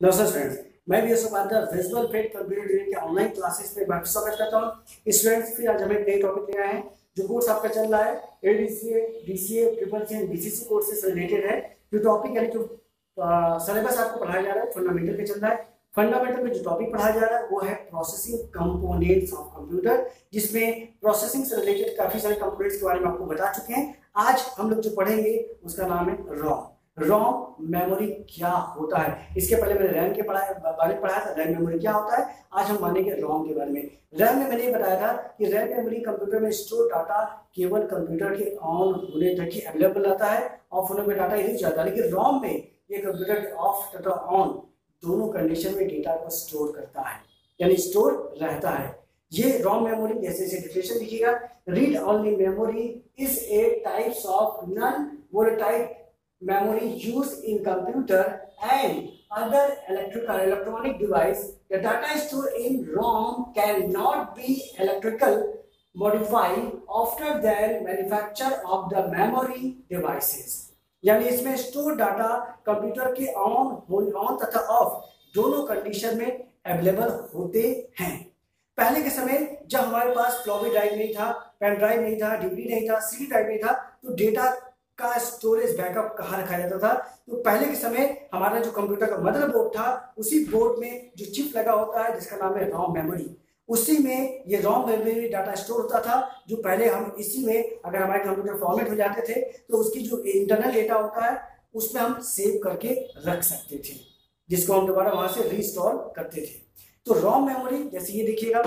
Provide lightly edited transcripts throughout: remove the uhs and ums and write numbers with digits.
नमस्कार स्टूडेंट्स, मैं भी विजुअल पेड कंप्यूटर ट्रेनिंग के ऑनलाइन क्लासेस में आपका स्वागत करता हूं। स्टूडेंट्स, फिर आज हम एक नई टॉपिक ले आए हैं। जो कोर्स आपका चल रहा है ADCA, DCA, triple C and BCC courses से रिलेटेड है। जो टॉपिक यानी जो सिलेबस आपको पढ़ाया जा रहा है फंडामेंटल पे चल रहा है। फंडामेंटल में जो टॉपिक पढ़ाया जा रहा है वो है प्रोसेसिंग कंपोनेंट्स ऑफ कंप्यूटर, जिसमें प्रोसेसिंग से रिलेटेड काफी सारे कंपोनेंट्स के बारे में आपको बता चुके हैं। आज हम लोग जो पढ़ेंगे उसका नाम है रॉम। रॉम मेमोरी क्या होता है। इसके पहले मैंने रैम के बारे में पढ़ाया था, रैम मेमोरी क्या होता है। आज हम मानेंगे रॉम के बारे में। रैम में मैंने बताया था कि रैम मेमोरी कंप्यूटर में स्टोर डाटा केवल कंप्यूटर के ऑन होने तक ही अवेलेबल रहता है, ऑफ होने में डाटा इरेज जाता है। लेकिन रॉम में ये कंप्यूटर के ऑफ तथा ऑन दोनों कंडीशन में डेटा को स्टोर करता है, यानी स्टोर रहता है। ये रॉम मेमोरी जैसे डेफिनेशन लिखिएगा, read only memory is a types of non volatile memory used in computer and other electronic device. The data stored in ROM cannot be electrical modified after the manufacture of the memory devices. यानी इसमें store data computer के on तथा off दोनों condition में available होते हैं। पहले के समय जब हमारे पास फ्लॉपी ड्राइव नहीं था, पेन ड्राइव नहीं था, डीवीडी नहीं था, सीडी ड्राइव नहीं था, तो डेटा का स्टोरेज बैकअप कहाँ रखा जाता था। तो पहले के समय हमारा जो कंप्यूटर का मदरबोर्ड था, उसी बोर्ड में जो चिप लगा होता है जिसका नाम है रॉम मेमोरी, उसी में ये रॉम मेमोरी डाटा स्टोर होता था। जो पहले हम इसी में अगर हमारे कंप्यूटर फॉर्मेट हो जाते थे तो उसकी जो इंटरनल डेटा होता है उसमें हम सेव करके रख सकते थे, जिसको हम दोबारा वहां से रीस्टोर करते थे। तो रॉम मेमोरी जैसे ये देखिएगा,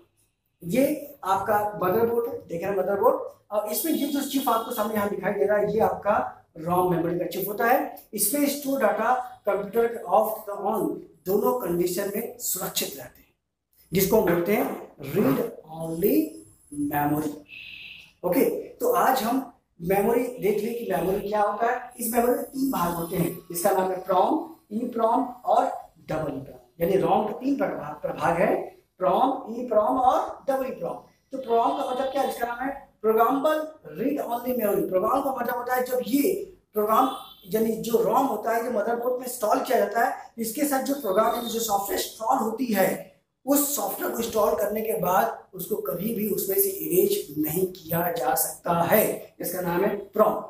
ये आपका मदरबोर्ड है, देख रहे हैं मदरबोर्ड, और इसमें ये जो चिप आपको सामने यहाँ दिखाई दे रहा है ये आपका रॉम मेमोरी का चिप होता है। इसमें स्टोर डाटा कंप्यूटर के ऑफ तथा ऑन दोनों कंडीशन में सुरक्षित रहते हैं, जिसको हम बोलते हैं रीड ओनली मेमोरी। ओके, तो आज हम मेमोरी देख लें कि मेमोरी क्या होता है। इस मेमोरी में 3 भाग होते हैं, इसका नाम है प्रॉम, ईप्रोम और डबल ईप्रोम। यानी रॉम के 3 भाग है, प्रॉम, ईप्रोम और डबल ईप्रोम। तो प्रॉम का मतलब क्या है, इसका नाम है programmable read only memory. Program का मतलब होता है जब ये प्रोग्राम यानी जो रॉम होता है जो मदरबोर्ड में इंस्टॉल किया जाता है, इसके साथ जो प्रोग्राम यानी जो सॉफ्टवेयर इंस्टॉल होती है, उस सॉफ्टवेयर को इंस्टॉल करने के बाद उसको कभी भी उसमें से इरेज नहीं किया जा सकता है, इसका नाम है प्रॉम।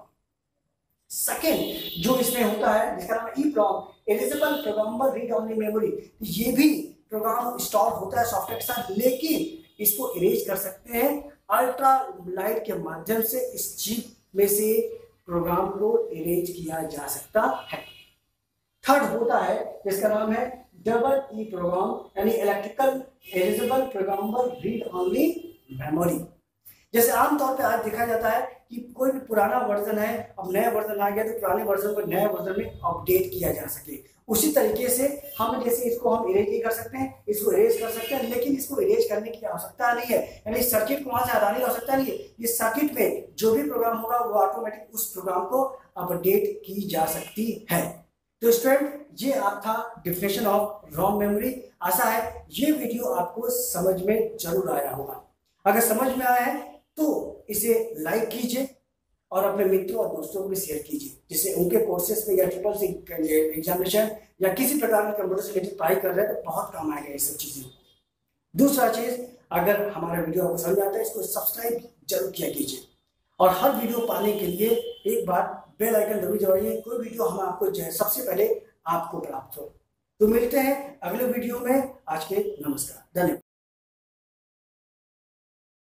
सेकेंड जो इसमें होता है जिसका नाम है EPROM, erasable programmable read only memory. ये भी प्रोग्राम इंस्टॉल होता है सॉफ्टवेयर के साथ, लेकिन इसको इरेज कर सकते हैं अल्ट्रा लाइट के माध्यम से। इस चिप में से प्रोग्राम को इरेज किया जा सकता है। थर्ड होता है जिसका नाम है डबल ई प्रोग्राम, यानी electrical erasable programmable read only memory. जैसे आमतौर पे आज देखा जाता है कि कोई भी पुराना वर्जन है, अब नया वर्जन आ गया तो पुराने वर्जन को नए वर्जन में अपडेट किया जा सके। उसी तरीके से हम जैसे इसको हम इरेज नहीं कर सकते हैं, इसको इरेज कर सकते हैं, लेकिन इसको इरेज करने की आवश्यकता नहीं है, यानी सर्किट को वहां से हटाने की आवश्यकता नहीं है। इस सर्किट में जो भी प्रोग्राम होगा वो ऑटोमेटिक उस प्रोग्राम को अपडेट की जा सकती है। तो स्टूडेंट, ये आपका डिफिनेशन ऑफ रॉम मेमोरी। आशा है ये वीडियो आपको समझ में जरूर आया होगा। अगर समझ में आया है तो इसे लाइक कीजिए और अपने मित्रों और दोस्तों को भी शेयर कीजिए, जिससे उनके कोर्सेज में या ट्रिपल सी एग्जामिनेशन या किसी प्रकार के कंप्यूटर से रिलेटेड पढ़ाई कर रहे हैं तो बहुत काम आएगा ये सब चीजें। दूसरा चीज, अगर हमारा वीडियो आपको समझ आता है इसको सब्सक्राइब जरूर किया कीजिए, और हर वीडियो पाने के लिए एक बार बेल आइकन जरूर दबाइए, कोई वीडियो हम आपको सबसे पहले आपको प्राप्त हो। तो मिलते हैं अगले वीडियो में। आज के नमस्कार, धन्यवाद।